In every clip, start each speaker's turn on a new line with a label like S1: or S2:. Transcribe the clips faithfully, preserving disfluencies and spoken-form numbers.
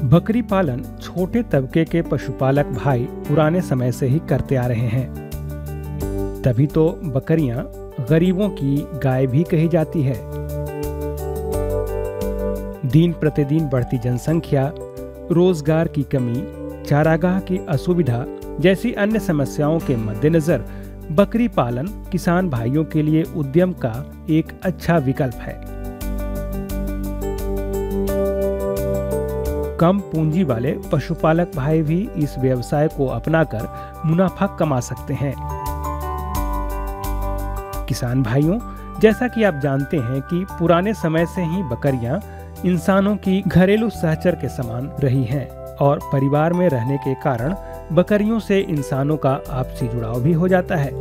S1: बकरी पालन छोटे तबके के पशुपालक भाई पुराने समय से ही करते आ रहे हैं। तभी तो बकरियां गरीबों की गाय भी कही जाती है। दिन प्रतिदिन बढ़ती जनसंख्या, रोजगार की कमी, चारागाह की असुविधा जैसी अन्य समस्याओं के मद्देनजर बकरी पालन किसान भाइयों के लिए उद्यम का एक अच्छा विकल्प है। कम पूंजी वाले पशुपालक भाई भी इस व्यवसाय को अपनाकर मुनाफा कमा सकते हैं। किसान भाइयों, जैसा कि आप जानते हैं कि पुराने समय से ही बकरियां इंसानों की घरेलू सहचर के समान रही हैं और परिवार में रहने के कारण बकरियों से इंसानों का आपसी जुड़ाव भी हो जाता है।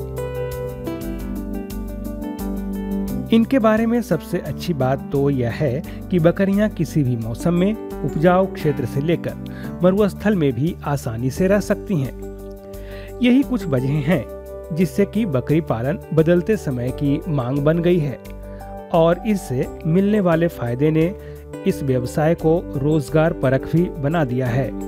S1: इनके बारे में सबसे अच्छी बात तो यह है कि बकरियां किसी भी मौसम में उपजाऊ क्षेत्र से लेकर मरुस्थल में भी आसानी से रह सकती हैं। यही कुछ वजह हैं जिससे कि बकरी पालन बदलते समय की मांग बन गई है और इससे मिलने वाले फायदे ने इस व्यवसाय को रोजगार परख भी बना दिया है।